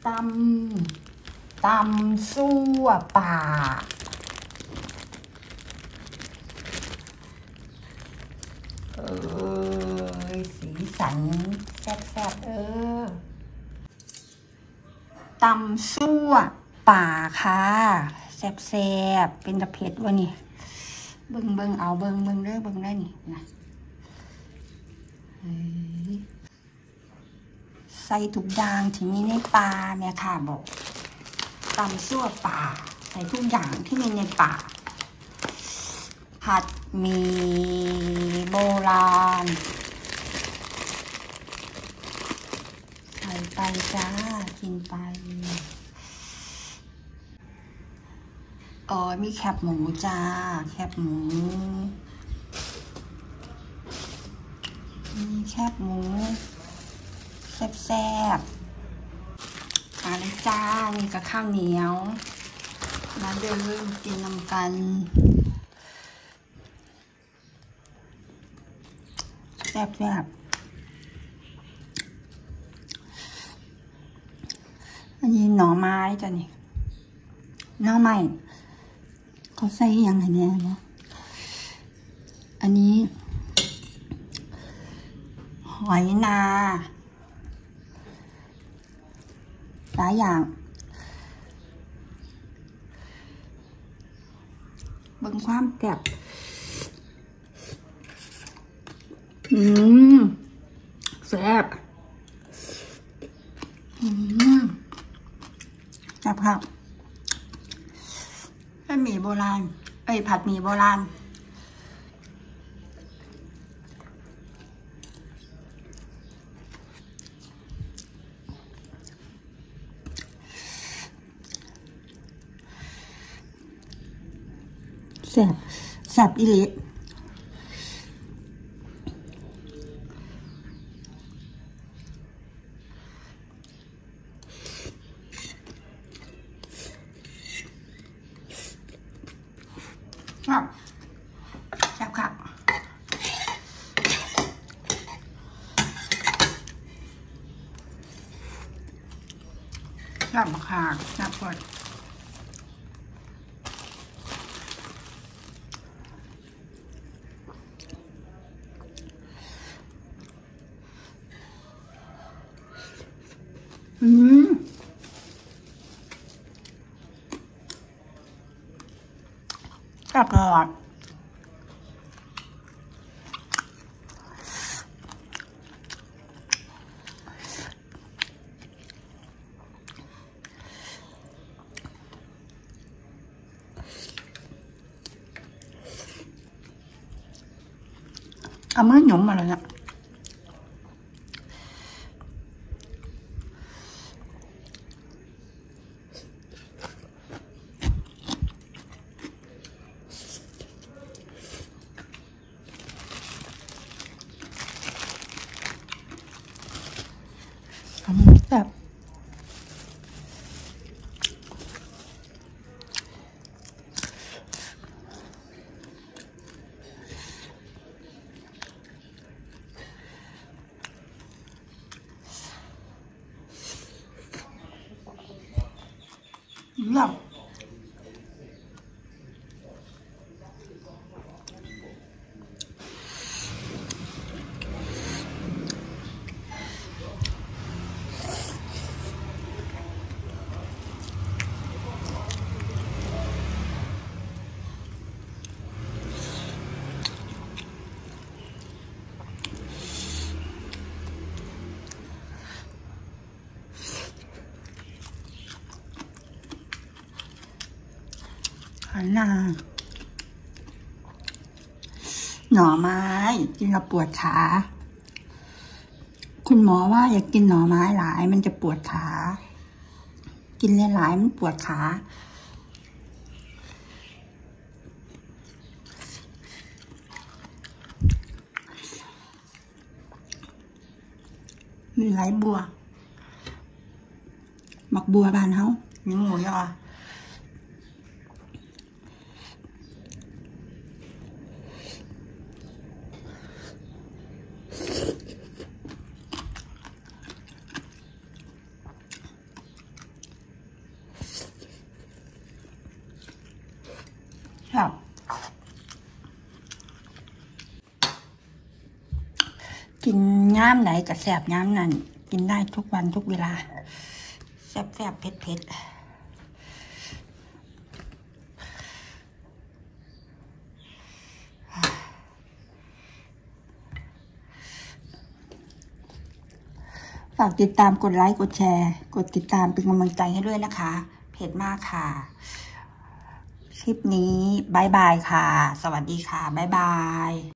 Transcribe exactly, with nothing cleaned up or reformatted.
ตำตำซั่วป่าเออสีสันแซ่บๆเออตำซั่วป่าค่ะแซ่บๆเป็นตะเพ็ดวะนี่เบิ่งเบิ่งเอาเบิ่งเบิ่งเด้อเบิ่งได้นี่นะใส่ทุกอย่างที่มีในป่าเนี่ยค่ะบอกตำซั่วป่าใส่ทุกอย่างที่มีในป่าผัดหมี่โบราณใส่ไปจ้ากินไปเออมีแคบหมูจ้าแคบหมูมีแคบหมูแซ่บๆมาเลยจ้านี่กับข้าวเหนียวมาเดินกินน้ำกันแซ่บๆอันนี้หน่อไม้จ้ะนี่หน่อไม้เขาใส่ยังไงเนี่ยนะอันนี้หอยนาหลายอย่างเบิ่งความแซ่บอืมแซ่บอืมแซ่บครับเป็นหมี่โบราณเอ้ยผัดหมี่โบราณแซ่บแซ่บอีหลีครับแซ่บครับแซ่บมากแซ่บกว่าอืมกลับตลอดเอามือหยุมมาเลยนะแบบแบบหันหน้าหน่อไม้กินแล้วปวดขาคุณหมอว่าอย่ากินหน่อไม้หลายมันจะปวดขากินหลายๆมันปวดขามีไหลบัวหมักบัวบ้านเขามีหมูยอครับกินย่ามไหนกับแสบย่ามนั้นกินได้ทุกวันทุกเวลาแสบแสบเผ็ดเผ็ดฝากติดตามกดไลค์กดแชร์กดติดตามเป็นกำลังใจให้ด้วยนะคะเผ็ดมากค่ะคลิปนี้บายบายค่ะสวัสดีค่ะบายบาย